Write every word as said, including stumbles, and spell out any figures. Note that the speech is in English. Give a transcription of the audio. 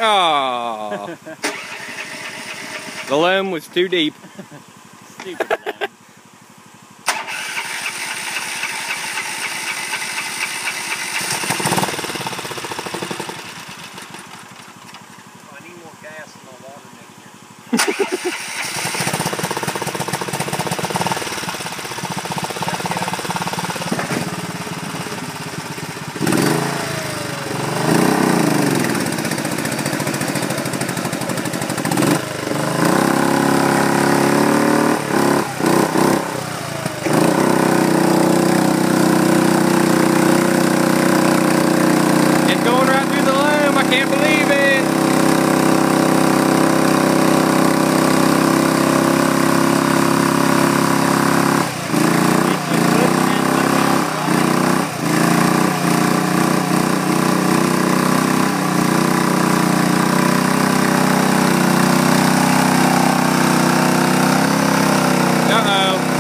Oh. The loam was too deep. Stupid loam. Oh, I need more gas in my water mixture. Can't believe it! Uh-oh.